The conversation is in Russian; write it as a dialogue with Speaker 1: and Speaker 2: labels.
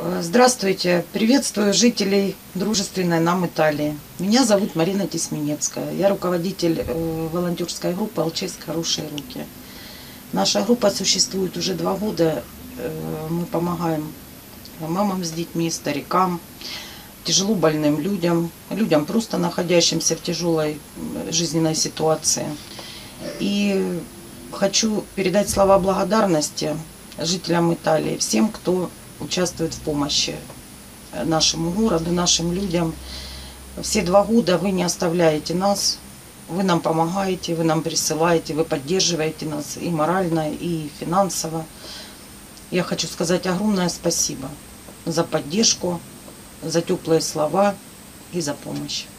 Speaker 1: Здравствуйте! Приветствую жителей дружественной нам Италии. Меня зовут Марина Тисменецкая. Я руководитель волонтерской группы «ЛЧС Хорошие руки». Наша группа существует уже 2 года. Мы помогаем мамам с детьми, старикам, тяжело больным людям, людям, просто находящимся в тяжелой жизненной ситуации. И хочу передать слова благодарности жителям Италии, всем, кто участвует в помощи нашему городу, нашим людям. Все 2 года вы не оставляете нас, вы нам помогаете, вы нам присылаете, вы поддерживаете нас и морально, и финансово. Я хочу сказать огромное спасибо за поддержку, за теплые слова и за помощь.